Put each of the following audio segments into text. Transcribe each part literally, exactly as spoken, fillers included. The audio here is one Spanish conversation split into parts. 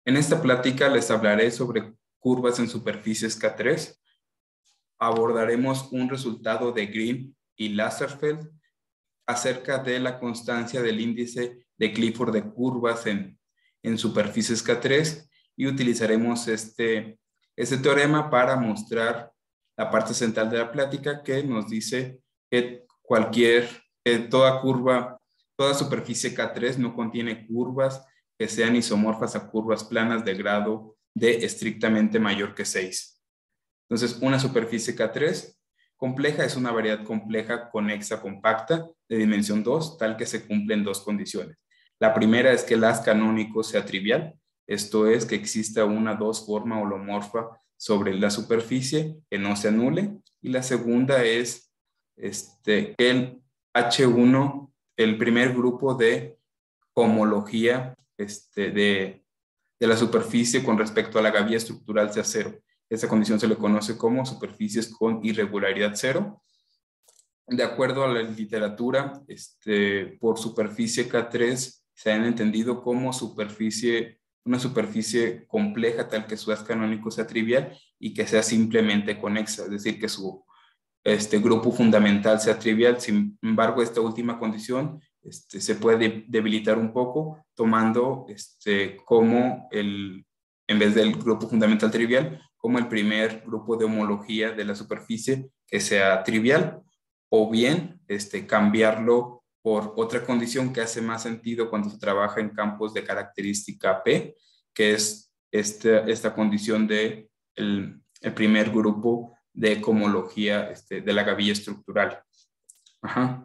En esta plática les hablaré sobre curvas en superficies K tres. Abordaremos un resultado de Green y Lazarsfeld acerca de la constancia del índice de Clifford de curvas en, en superficies K tres y utilizaremos este, este teorema para mostrar la parte central de la plática que nos dice que cualquier, que toda curva, toda superficie K tres no contiene curvas que sean isomorfas a curvas planas de grado D estrictamente mayor que seis. Entonces, una superficie K tres compleja es una variedad compleja conexa compacta de dimensión dos, tal que se cumplen dos condiciones. La primera es que el haz canónico sea trivial, esto es que exista una dos forma holomorfa sobre la superficie que no se anule. Y la segunda es este, que el H uno, el primer grupo de homología este, de, de la superficie con respecto a la gavilla estructural sea cero. Esta condición se le conoce como superficies con irregularidad cero. De acuerdo a la literatura, este, por superficie K tres se han entendido como superficie, una superficie compleja tal que su haz canónico sea trivial y que sea simplemente conexa, es decir, que su este, grupo fundamental sea trivial. Sin embargo, esta última condición este, se puede debilitar un poco tomando este, como el, en vez del grupo fundamental trivial, como el primer grupo de homología de la superficie que sea trivial, o bien este, cambiarlo por otra condición que hace más sentido cuando se trabaja en campos de característica P, que es este, esta condición de el, el primer grupo de cohomología este, de la gavilla estructural. Ajá.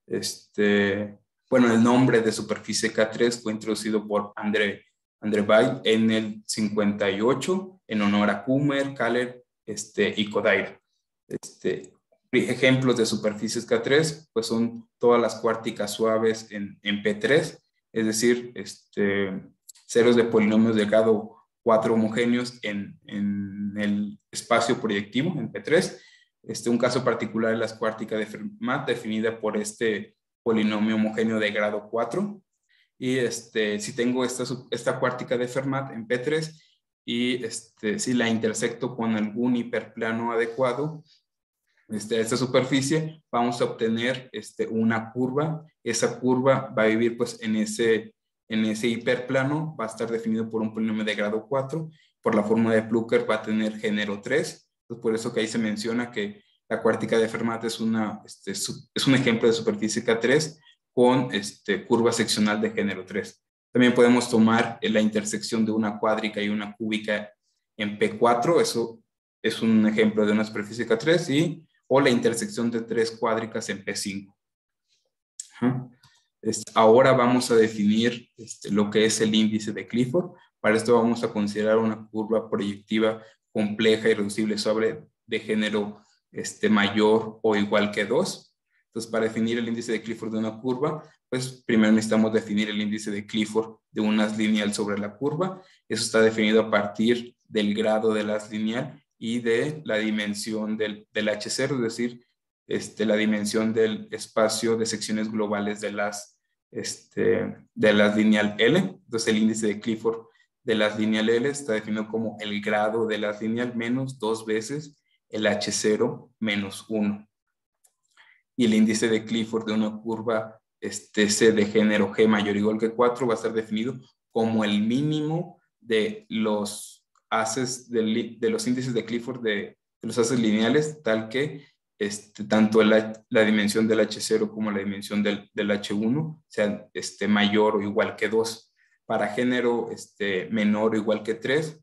Este, bueno, el nombre de superficie K tres fue introducido por André, André Weil en el cincuenta y ocho en honor a Kummer, Kahler este, y Kodaira. Este, ejemplos de superficies K tres pues son todas las cuárticas suaves en, en P tres, es decir, este, ceros de polinomios de grado cuatro homogéneos en, en el espacio proyectivo en P tres. Este, un caso particular es la cuártica de Fermat definida por este polinomio homogéneo de grado cuatro. Y este, si tengo esta, esta cuártica de Fermat en P tres y este, si la intersecto con algún hiperplano adecuado, este, esta superficie, vamos a obtener este, una curva. Esa curva va a vivir pues, en, ese, en ese hiperplano, va a estar definido por un polinomio de grado cuatro. Por la fórmula de Plücker va a tener género tres. Entonces, por eso que ahí se menciona que la cuártica de Fermat es, una, este, es un ejemplo de superficie K tres con este, curva seccional de género tres. También podemos tomar la intersección de una cuádrica y una cúbica en P cuatro. Eso es un ejemplo de una superficie K tres y o la intersección de tres cuádricas en P cinco. Ajá. Este, ahora vamos a definir este, lo que es el índice de Clifford. Para esto vamos a considerar una curva proyectiva compleja y reducible sobre de género este, mayor o igual que dos. Entonces, para definir el índice de Clifford de una curva, pues primero necesitamos definir el índice de Clifford de un haz lineal sobre la curva. Eso está definido a partir del grado del haz lineal y de la dimensión del, del H cero, es decir, este, la dimensión del espacio de secciones globales de las, este, de las lineal L. Entonces, el índice de Clifford de las lineal L está definido como el grado de las lineal menos dos veces el H cero menos uno. Y el índice de Clifford de una curva este, C de género G mayor o igual que cuatro va a estar definido como el mínimo de los haces de, de los índices de Clifford de, de los haces lineales, tal que este, tanto la, la dimensión del H cero como la dimensión del, del H uno sean este, mayor o igual que dos. Para género este, menor o igual que tres,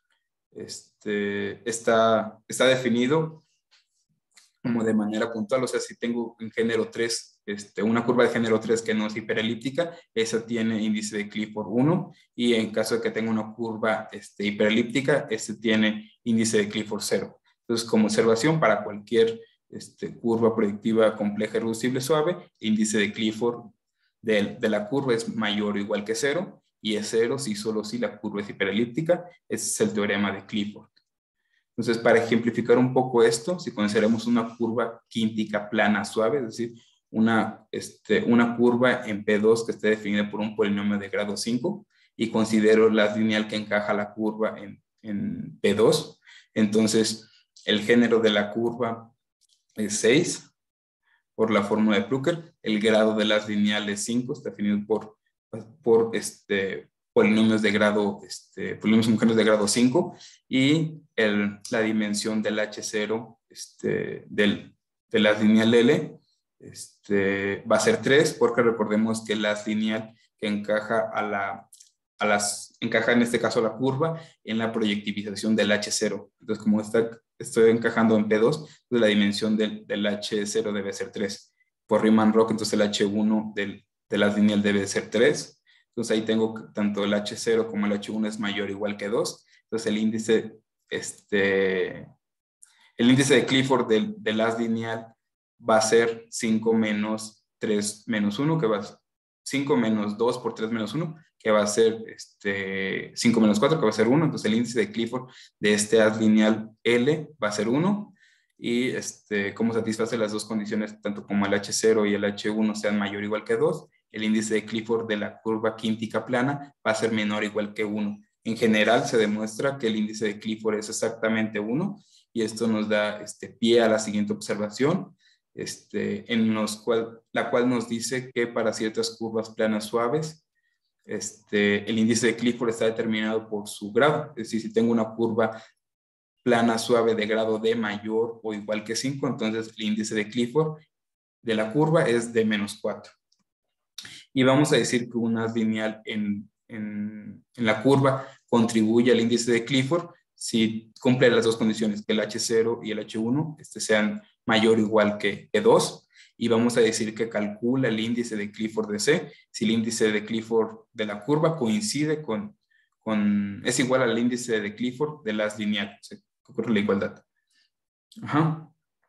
este, está, está definido como de manera puntual. O sea, si tengo en género tres, este, una curva de género tres que no es hiperelíptica, esa tiene índice de Clifford uno, y en caso de que tenga una curva este, hiperelíptica, este tiene índice de Clifford cero. Entonces, como observación, para cualquier este, curva proyectiva compleja y reducible suave, índice de Clifford de, de la curva es mayor o igual que cero, y es cero si solo si la curva es hiperelíptica. Ese es el teorema de Clifford. Entonces, para ejemplificar un poco esto, si consideramos una curva quíntica plana suave, es decir, una, este, una curva en P dos que esté definida por un polinomio de grado cinco, y considero la lineal que encaja la curva en, en P dos. Entonces, el género de la curva es seis por la fórmula de Plücker. El grado de las lineales cinco está definido por, por este, polinomios de grado, este, polinomios homogéneos de grado cinco, y el, la dimensión del H cero este, del, de la lineal L este, va a ser tres, porque recordemos que la lineal que encaja a la, a las, encaja en este caso la curva en la proyectivización del H cero. Entonces, como está, estoy encajando en P dos, entonces la dimensión del, del H cero debe ser tres. Por Riemann-Roch, entonces el H uno del, de la lineal debe ser tres. Entonces ahí tengo que tanto el H cero como el H uno es mayor o igual que dos. Entonces el índice, este, el índice de Clifford del, del haz lineal va a ser cinco menos tres menos uno, que va a ser cinco menos dos por tres menos uno, que va a ser este, cinco menos cuatro, que va a ser uno. Entonces el índice de Clifford de este haz lineal L va a ser uno. Y este, como satisface las dos condiciones, tanto como el H cero y el H uno sean mayor o igual que dos, el índice de Clifford de la curva quíntica plana va a ser menor o igual que uno. En general se demuestra que el índice de Clifford es exactamente uno, y esto nos da este, pie a la siguiente observación, este, en los cual, la cual nos dice que para ciertas curvas planas suaves, este, el índice de Clifford está determinado por su grado. Es decir, si tengo una curva plana suave de grado D mayor o igual que cinco, entonces el índice de Clifford de la curva es de menos cuatro. Y vamos a decir que una lineal en, en, en la curva contribuye al índice de Clifford si cumple las dos condiciones, que el H cero y el H uno este, sean mayor o igual que, que dos. Y vamos a decir que calcula el índice de Clifford de C si el índice de Clifford de la curva coincide con, con es igual al índice de Clifford de las lineales. O sea, ocurre la igualdad. Ajá.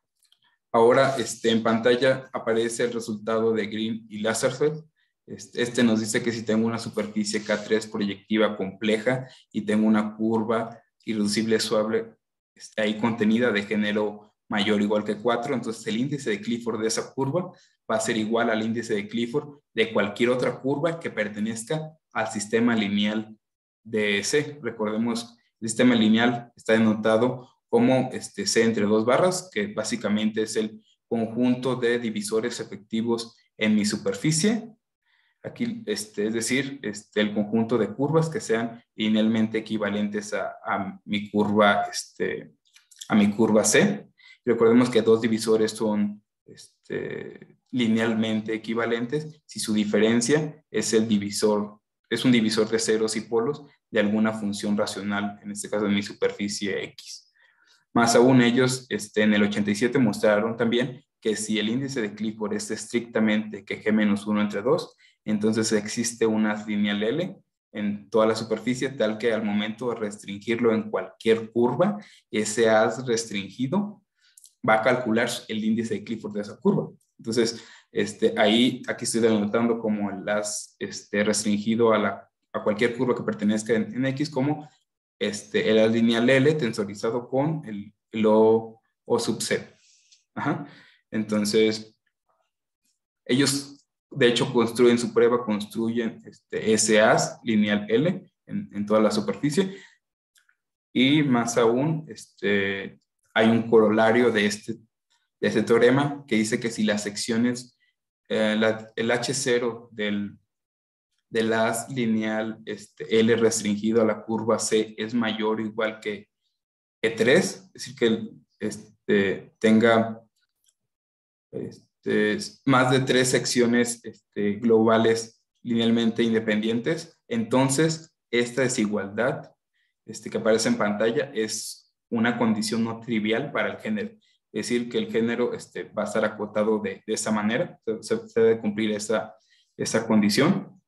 Ahora este, en pantalla aparece el resultado de Green y Lazarsfeld. Este, este nos dice que si tengo una superficie K tres proyectiva compleja y tengo una curva irreducible suave este, ahí contenida de género mayor o igual que cuatro, entonces el índice de Clifford de esa curva va a ser igual al índice de Clifford de cualquier otra curva que pertenezca al sistema lineal de C. Recordemos, el sistema lineal está denotado como este, C entre dos barras, que básicamente es el conjunto de divisores efectivos en mi superficie. Aquí, este, es decir, este, el conjunto de curvas que sean linealmente equivalentes a, a, mi, curva, este, a mi curva C. Recordemos que dos divisores son este, linealmente equivalentes si su diferencia es el divisor, es un divisor de ceros y polos de alguna función racional, en este caso de mi superficie X. Más aún, ellos este, en el ochenta y siete mostraron también que si el índice de Clifford es estrictamente que G menos uno entre dos, entonces existe una lineal L en toda la superficie, tal que al momento de restringirlo en cualquier curva, ese haz restringido va a calcular el índice de Clifford de esa curva. Entonces, este, ahí, aquí estoy denotando como el haz este, restringido a, la, a cualquier curva que pertenezca en, en X como este, el haz lineal L tensorizado con el, el O, O sub C. Ajá. Entonces, ellos de hecho construyen su prueba, construyen este, ese haz lineal L en, en toda la superficie, y más aún este, hay un corolario de este, de este teorema que dice que si las secciones, eh, la, el H cero del, del haz lineal este, L restringido a la curva C es mayor o igual que, que tres, es decir, que este, tenga este, más de tres secciones este, globales linealmente independientes, entonces esta desigualdad este, que aparece en pantalla es una condición no trivial para el género. Es decir, que el género este, va a estar acotado de, de esa manera, se, se debe cumplir esa, esa condición.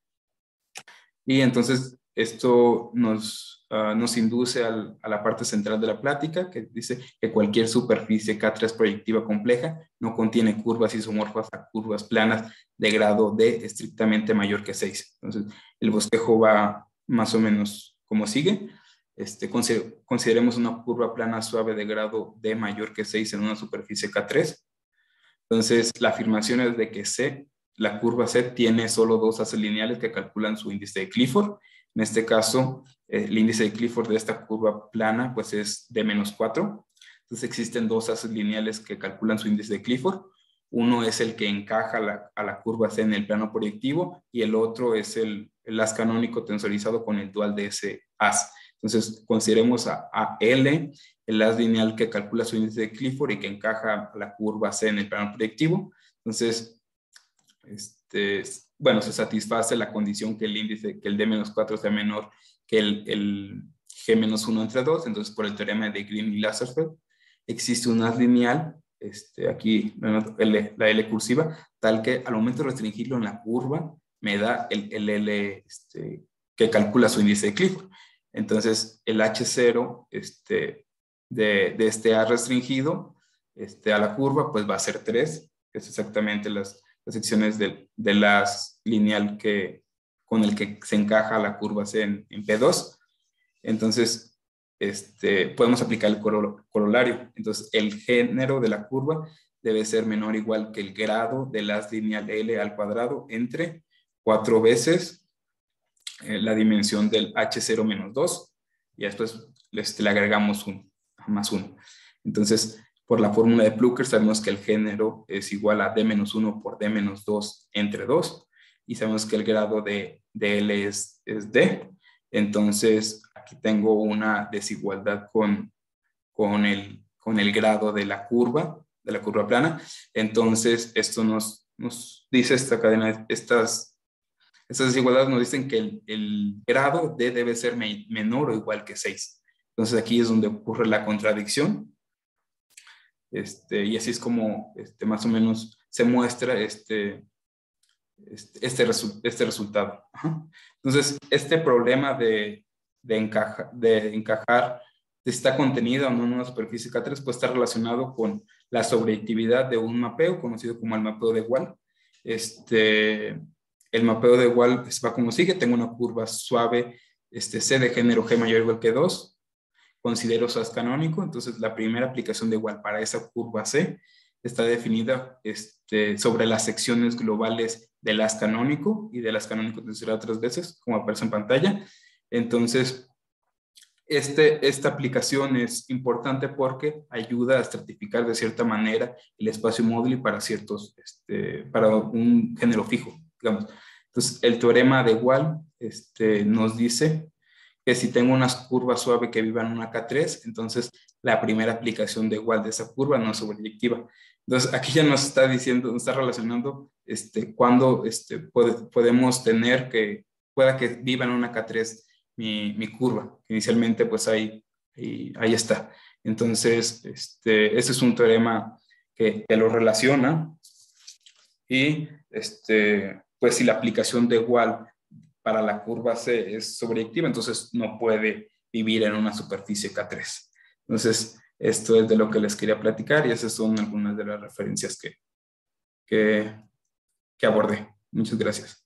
Y entonces esto nos, uh, nos induce al, a la parte central de la plática, que dice que cualquier superficie K tres proyectiva compleja no contiene curvas isomorfas a curvas planas de grado D estrictamente mayor que seis. Entonces el bosquejo va más o menos como sigue. Este, consideremos una curva plana suave de grado D mayor que seis en una superficie K tres. Entonces la afirmación es de que C, la curva C tiene solo dos haces lineales que calculan su índice de Clifford. En este caso, eh, el índice de Clifford de esta curva plana pues es de menos cuatro. Entonces existen dos haces lineales que calculan su índice de Clifford. Uno es el que encaja la, a la curva C en el plano proyectivo y el otro es el, el haz canónico tensorizado con el dual de ese haz. Entonces consideremos a, a L, el haz lineal que calcula su índice de Clifford y que encaja a la curva C en el plano proyectivo. Entonces, este, bueno, se satisface la condición que el índice, que el D menos cuatro sea menor que el, el G menos uno entre dos. Entonces, por el teorema de Green y Lazarsfeld, existe un haz lineal, este, aquí L, la L cursiva, tal que al momento de restringirlo en la curva, me da el, el L este, que calcula su índice de Clifford. Entonces, el H cero este, de, de este A restringido este, a la curva, pues va a ser tres, que es exactamente las, las secciones de, de las lineal que, con el que se encaja la curva C en, en P dos. Entonces, este, podemos aplicar el corolario. Entonces, el género de la curva debe ser menor o igual que el grado del haz lineal L al cuadrado entre cuatro veces eh, la dimensión del H cero menos dos, y después este, le agregamos uno, más uno. Entonces, por la fórmula de Plucker sabemos que el género es igual a D menos uno por D menos dos entre dos, y sabemos que el grado de, de L es, es D. Entonces, aquí tengo una desigualdad con, con, el, con el grado de la curva, de la curva plana. Entonces, esto nos, nos dice esta cadena, estas, estas desigualdades nos dicen que el, el grado D debe ser me, menor o igual que seis. Entonces, aquí es donde ocurre la contradicción. Este, y así es como este, más o menos se muestra este, este, este, resu este resultado. Ajá. Entonces, este problema de, de, encaja, de encajar si está contenido o no en una superficie K tres puede estar relacionado con la sobreyectividad de un mapeo conocido como el mapeo de Wall. Este, el mapeo de Wall va como sigue: tengo una curva suave este, C de género G mayor o igual que dos, considero su haz canónico. Entonces la primera aplicación de Wall para esa curva C está definida este, sobre las secciones globales del haz canónico y del haz canónico tensorado tres veces, como aparece en pantalla. Entonces, este, esta aplicación es importante porque ayuda a estratificar de cierta manera el espacio móvil para ciertos, este, para un género fijo, digamos. Entonces, el teorema de Wall este, nos dice que si tengo una curva suave que viva en una K tres, entonces la primera aplicación de Wall de esa curva no es sobreyectiva. Entonces, aquí ya nos está diciendo, nos está relacionando este, cuando este, puede, podemos tener que, pueda que viva en una K tres mi, mi curva. Inicialmente, pues ahí, ahí, ahí está. Entonces, este, este es un teorema que, que lo relaciona. Y, este, pues si la aplicación de Wall para la curva C es sobreyectiva, entonces no puede vivir en una superficie K tres. Entonces, esto es de lo que les quería platicar y esas son algunas de las referencias que, que, que abordé. Muchas gracias.